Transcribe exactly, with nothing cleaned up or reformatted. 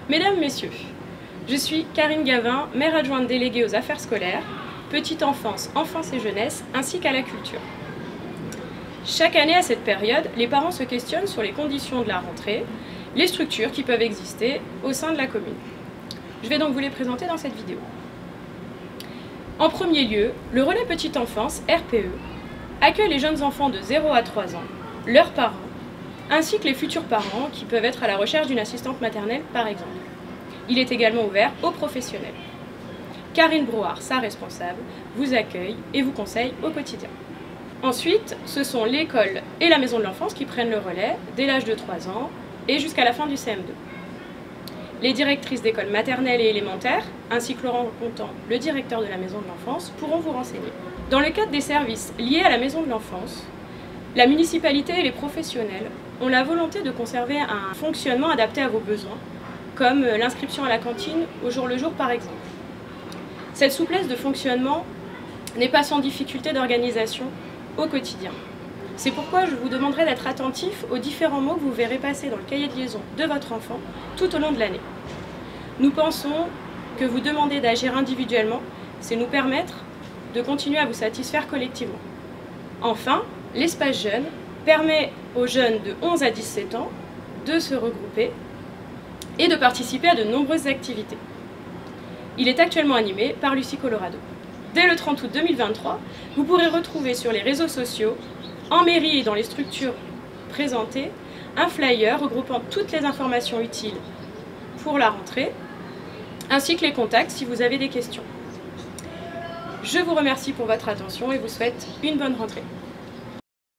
Mesdames, Messieurs, je suis Karine Gavin, maire adjointe déléguée aux affaires scolaires, petite enfance, enfance et jeunesse, ainsi qu'à la culture. Chaque année à cette période, les parents se questionnent sur les conditions de la rentrée, les structures qui peuvent exister au sein de la commune. Je vais donc vous les présenter dans cette vidéo. En premier lieu, le relais petite enfance, R P E, accueille les jeunes enfants de zéro à trois ans, leurs parents, ainsi que les futurs parents qui peuvent être à la recherche d'une assistante maternelle par exemple. Il est également ouvert aux professionnels. Karine Brouard, sa responsable, vous accueille et vous conseille au quotidien. Ensuite, ce sont l'école et la maison de l'enfance qui prennent le relais dès l'âge de trois ans et jusqu'à la fin du C M deux. Les directrices d'école maternelle et élémentaire, ainsi que Laurent Contant, le directeur de la maison de l'enfance, pourront vous renseigner. Dans le cadre des services liés à la maison de l'enfance, la municipalité et les professionnels ont la volonté de conserver un fonctionnement adapté à vos besoins, comme l'inscription à la cantine au jour le jour par exemple. Cette souplesse de fonctionnement n'est pas sans difficulté d'organisation au quotidien. C'est pourquoi je vous demanderai d'être attentif aux différents mots que vous verrez passer dans le cahier de liaison de votre enfant tout au long de l'année. Nous pensons que vous demander d'agir individuellement, c'est nous permettre de continuer à vous satisfaire collectivement. Enfin, l'espace jeune permet aux jeunes de onze à dix-sept ans de se regrouper et de participer à de nombreuses activités. Il est actuellement animé par Lucie Colorado. Dès le trente août deux mille vingt-trois, vous pourrez retrouver sur les réseaux sociaux, en mairie et dans les structures présentées, un flyer regroupant toutes les informations utiles pour la rentrée, ainsi que les contacts si vous avez des questions. Je vous remercie pour votre attention et vous souhaite une bonne rentrée.